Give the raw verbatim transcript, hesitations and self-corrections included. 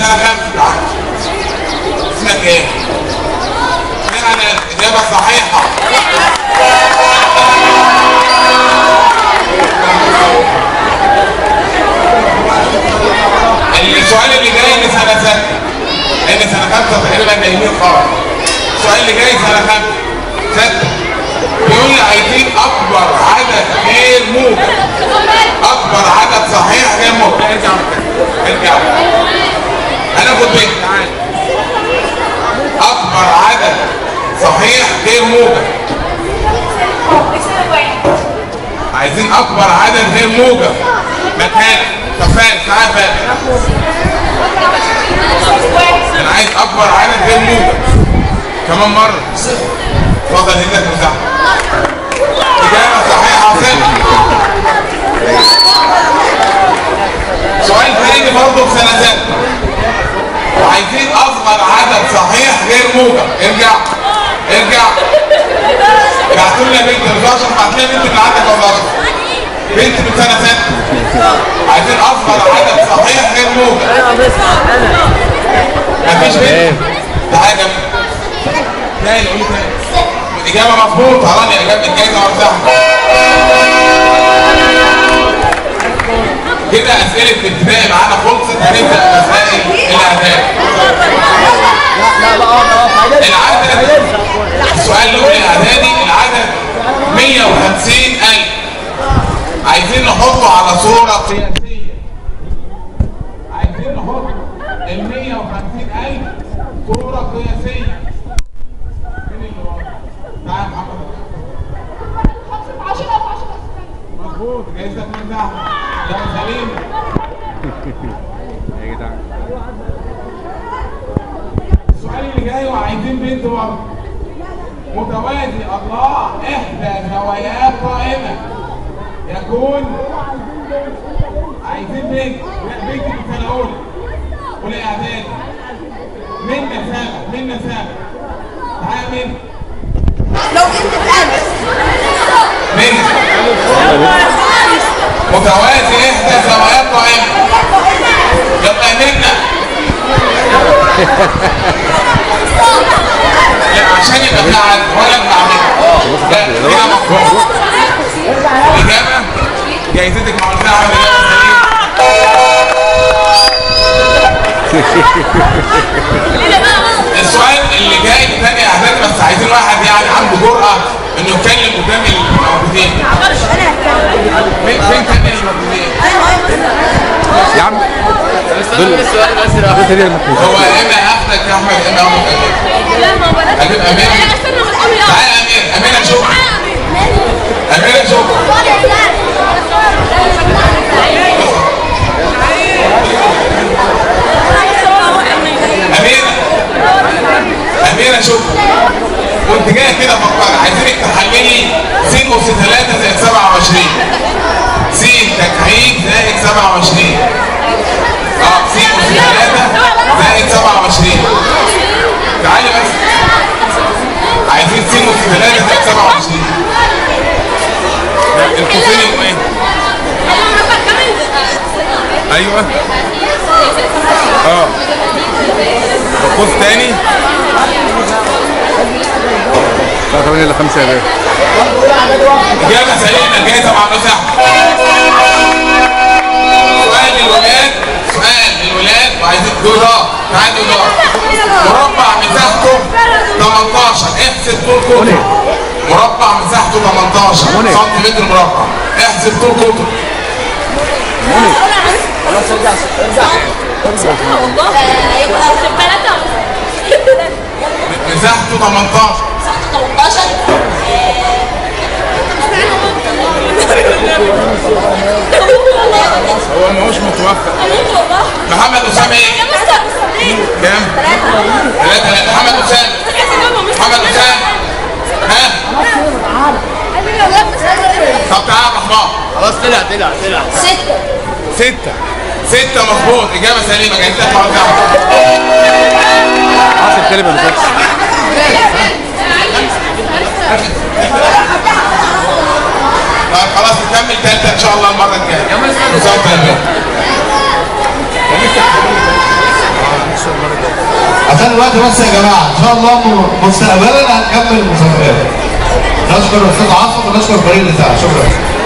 سنة خمسة. اسمك ايه؟ فعلا إجابة صحيحة. السؤال اللي جاي لسنة ستة، لأن سنة خمسة تقريبا نايمين خالص. السؤال اللي جاي سنة خمسة ستة بيقول لي عايزين أكبر عدد غير موجب. أكبر عدد صحيح غير موجب. ارجع ارجع هناخد بيت. أكبر عدد صحيح غير موجب. عايزين أكبر عدد غير موجب. مكان كفاءة تعال بقى. أنا عايز أكبر عدد غير موجب. كمان مرة. اتفضل ايدك مساحة. إجابة صحيحة صفر. سؤال تاني برضه في سنة ستة. وعايزين أصغر عدد صحيح غير موجب. ارجع ارجع. بعتوا لنا بنت الرشا، بعت لنا بنت اللي عندك ولا رشا؟ بنت من سنة ستة. عايزين أصغر عدد صحيح غير موجب. مفيش بنت. تعالى يا جماعة. تاني قولي تاني. إجابة مظبوطة. رانيا إجابة الجايزة مرتاحة. كده أسئلة الابتدائي معانا خلصت. هنبدأ مسائل الإعداد. العدد السؤال الأول الإعدادي العدد مية وخمسين ألف. عايزين نحطه على صورة قياسية. عايزين نحط ال مية وخمسين ألف صورة قياسية. مين اللي ورا؟ تعالى يا محمد. مظبوط. جايزتك من تحت. يا سليم. يا جدعان. السؤال اللي جاي وعايزين بنت برضه. متوازي الله إحدى زواياه قائمة. يكون عايزين بنت. لا بنت في سنة أولى. أولى إعدادي. منا سامة. منا سامة. تعالى منا. لو انت بتقلب منا. متوازي إحدى زواياه قائمة. يلا منا. لا عشان يبقى قاعد ولا ابقى منها. لا كده مفهوم. الإجابة جايزتك مع الساعة السؤال اللي جاي تاني اعداد بس عايزين واحد يعني عنده جرأة انه يتكلم قدام الموجودين. فين فين تاني الموجودين؟ يا عم استنى السؤال بس. هو اما اخدك يا احمد اما اخدك. لا ما بلاش. هتبقى امير. تعالى امير. امير اشوف. امير اشوف. أميرة أميرة شوف وانت جاية كده فكر. عايزينك تحللي س أس ثلاثة زائد سبعة وعشرين. س تكعيب زائد سبعة وعشرين. اه س أس ثلاثة زائد سبعة وعشرين. تعالي بس. عايزين س أس ثلاثة زائد سبعة وعشرين. القوسين يبقوا ايه؟ ايوه اه قوس تاني. لا ثمانية إلى خمسة يا بيه. إجابة سليمة. الجايزة مع مساحة. سؤال للولاد. سؤال للولاد وعايزين دولار. تعال دولار. مربع مساحته تمنتاشر. احسب طول قطره. مربع مساحته تمنتاشر سنتيمتر مربع. احسب طول قطره. خلاص ارجع ارجع والله هيبقى ثلاثة. مساحته تمنتاشر. تمنتاشر. هو ما هوش متوفق. محمد أسامة ايه؟ كام؟ ثلاثة. لا محمد أسامة. محمد أسامة. ها؟ طب تعالى يا رحمن. خلاص طلع طلع طلع. ستة. ستة. ستة مظبوط. إجابة سليمة. جايزتك مع مساحة. عاصم كلمة مساحة. طيب خلاص نكمل تالتة ان شاء الله المرة الجاية. عشان الوقت بس يا جماعه ان شاء الله مستقبلا هنكمل المسابقات. نشكر الاستاذ عاصم ونشكر فريق الاذاعه، شكرا.